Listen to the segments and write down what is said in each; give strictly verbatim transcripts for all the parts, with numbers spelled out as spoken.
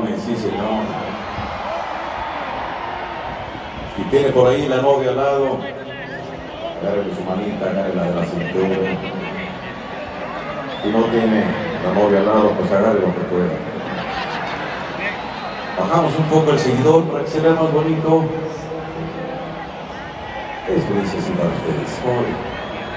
Carmen, sí señor. Si tiene por ahí la novia al lado, agárrele su manita, agárrela de la cintura. Si no tiene la novia al lado, pues agarre lo que pueda. Bajamos un poco el seguidor para que se vea más bonito. Esto dice así para ustedes. Hoy.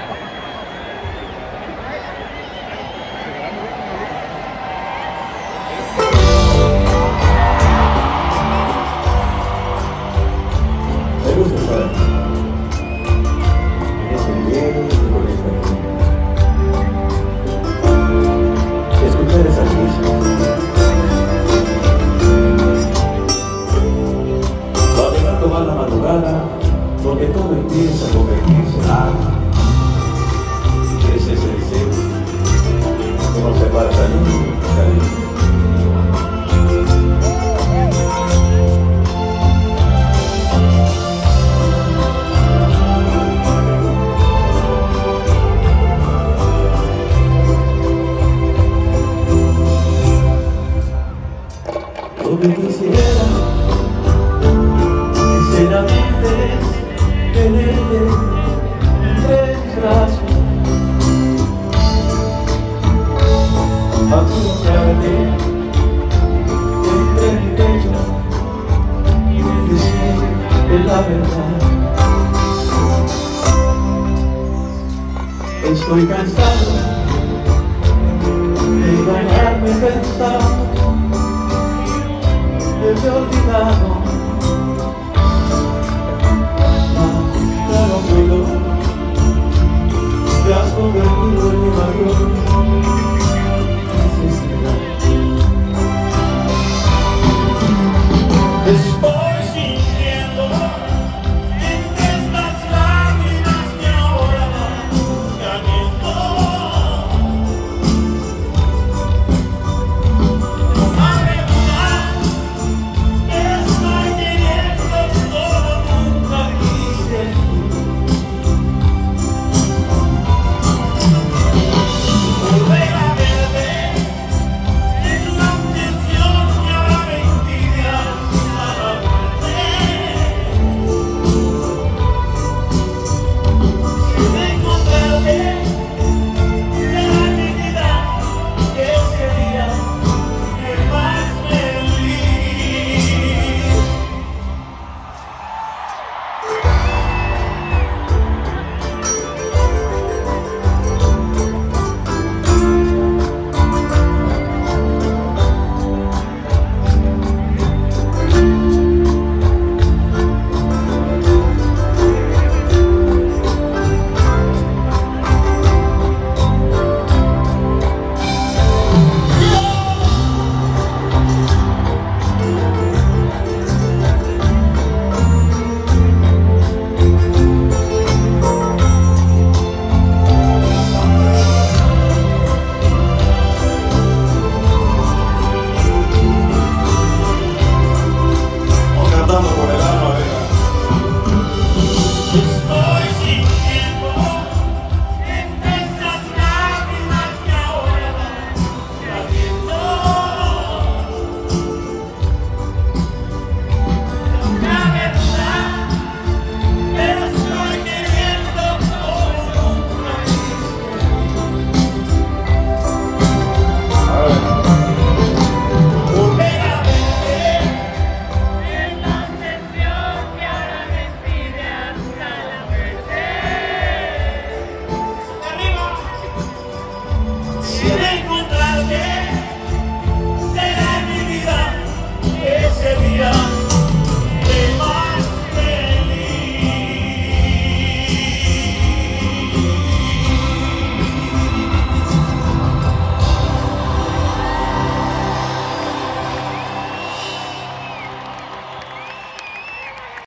Donde todo empieza a convertirse en algo. Ese es el deseo que no se falta nunca. Yo me quisiera sinceramente tenerte entre mis brazos, acurrucarte entre mi pecho y decirte la verdad. Estoy cansado de engañarme pensando que me he olvidado